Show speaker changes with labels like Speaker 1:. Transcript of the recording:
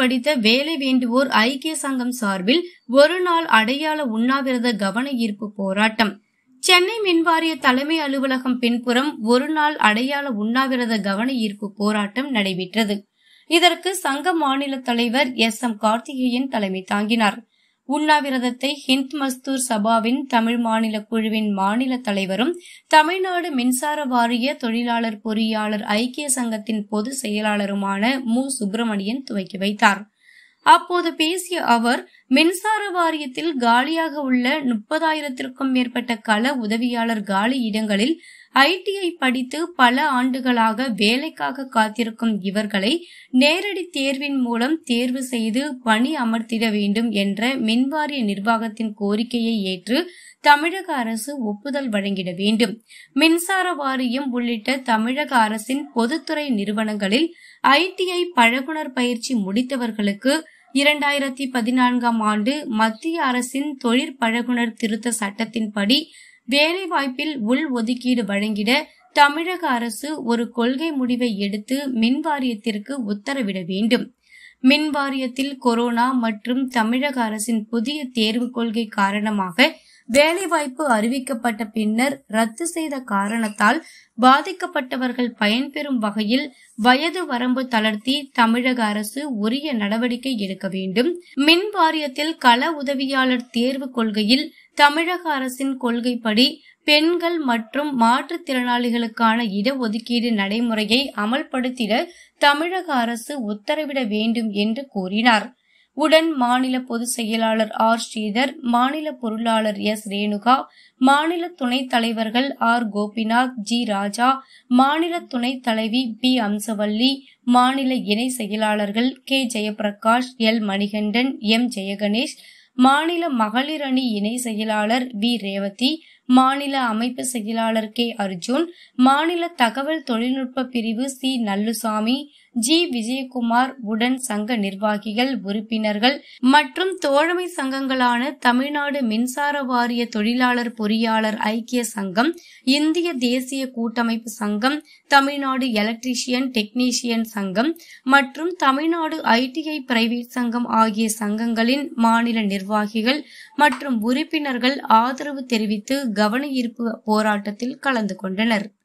Speaker 1: படித்த வேலை வேண்டுவோர் ஐக்கிய சங்கம் சார்பில் ஒரு நாள் அடையாள உண்ணாவிரத கவன ஈர்ப்பு போராட்டம். சென்னை மின்வாரிய தலைமை அலுவலகம் பின்புறம் ஒரு நாள் அடையாள உண்ணாவிரத கவன ஈர்ப்பு போராட்டம் நடைபெற்றது. இதற்கு சங்க மாநில தலைவர் எம் கார்த்திகேயன் தலைமை தாங்கினார். உண்ணாவிரதத்தை ஹிந்த் மஸ்தூர் சபாவின் தமிழ் மாநில குழுவின் மாநில தலைவரும் தமிழ்நாடு மின்சார வாரிய தொழிலாளர் பொறியாளர் ஐக்கிய சங்கத்தின் பொதுச் செயலாளருமான மு. சுப்பிரமணியன் துவக்கி வைத்தார். அப்போது பேசிய அவர், மின்சார வாரியத்தில் காலியாக உள்ள 30,000க்கும் மேற்பட்ட கள உதவியாளர் காலி இடங்களில் ITI படித்து பல ஆண்டுகளாக வேலைக்காக காத்திருக்கும் இவர்களை நேரடி தேர்வின் மூலம் தேர்வு செய்து பணி அமர்த்திட வேண்டும் என்ற மின்வாரிய நிர்வாகத்தின் கோரிக்கையை ஏற்று தமிழக அரசு ஒப்புதல் வழங்கிட வேண்டும். மின்சார வாரியம் உள்ளிட்ட தமிழக அரசின் பொதுத்துறை நிறுவனங்களில் ITI பழகுனர் பயிற்சி முடித்தவர்களுக்கு 2014ஆம் ஆண்டு மத்திய அரசின் தொழிற்பழகுனர் திருத்த சட்டத்தின்படி வேலைவாய்ப்பில் உள் ஒதுக்கீடு வழங்கிட தமிழக அரசு ஒரு கொள்கை முடிவை எடுத்து மின்வாரியத்திற்கு உத்தரவிட வேண்டும். மின்வாரியத்தில் கொரோனா மற்றும் தமிழக அரசின் புதிய தேர்வு கொள்கை காரணமாக வேலைவாய்ப்பு அறிவிக்கப்பட்ட பின்னர் ரத்து செய்த காரணத்தால் பாதிக்கப்பட்டவர்கள் பயன்பெறும் வகையில் வயது வரம்பு தளர்த்தி தமிழக அரசு உரிய நடவடிக்கை எடுக்க வேண்டும். மின் வாரியத்தில் கள உதவியாளர் தேர்வு கொள்கையில் தமிழக அரசின் கொள்கைப்படி பெண்கள் மற்றும் மாற்றுத்திறனாளிகளுக்கான இடஒதுக்கீடு நடைமுறையை அமல்படுத்திட தமிழக அரசு உத்தரவிட வேண்டும் என்று கூறினார். உடன் மாநில பொதுச் செயலாளர் R. ஸ்ரீதர், மாநில பொருளாளர் S. ரேணுகா, மாநில துணைத் தலைவர்கள் R. கோபிநாத், G. ராஜா, மாநில துணைத் தலைவி P. அம்சவல்லி, மாநில இணை செயலாளர்கள் K. Jayaprakash, L. Manikandan, M. Jayaganesh, மாநில மகளிர் அணி இணை செயலாளர் V. ரேவதி, மாநில அமைப்பு செயலாளர் K. அர்ஜுன், மாநில தகவல் தொழில்நுட்ப பிரிவு C. நல்லுசாமி, G. விஜயகுமார் உடன் சங்க நிர்வாகிகள், உறுப்பினர்கள் மற்றும் தோழமை சங்கங்களான தமிழ்நாடு மின்சார வாரிய தொழிலாளர் பொறியாளர் ஐக்கிய சங்கம், இந்திய தேசிய கூட்டமைப்பு சங்கம், தமிழ்நாடு எலக்ட்ரீஷியன் டெக்னீஷியன் சங்கம் மற்றும் தமிழ்நாடு ITI பிரைவேட் சங்கம் ஆகிய சங்கங்களின் மாநில நிர்வாகிகள் மற்றும் உறுப்பினர்கள் ஆதரவு தெரிவித்து கவன ஈர்ப்பு போராட்டத்தில் கலந்து கொண்டனர்.